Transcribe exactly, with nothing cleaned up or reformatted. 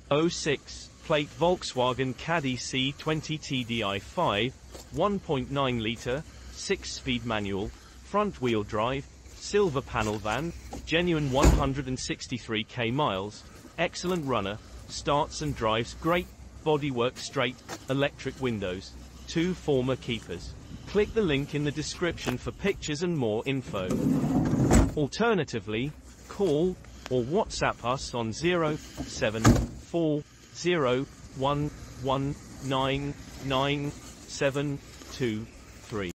oh six plate Volkswagen Caddy C twenty T D I five, one point nine litre, six speed manual, front wheel drive, silver panel van, genuine one hundred sixty-three K miles, excellent runner, starts and drives great, bodywork straight, electric windows, two former keepers. Click the link in the description for pictures and more info. Alternatively, call or WhatsApp us on zero seven four zero one one nine nine seven two three.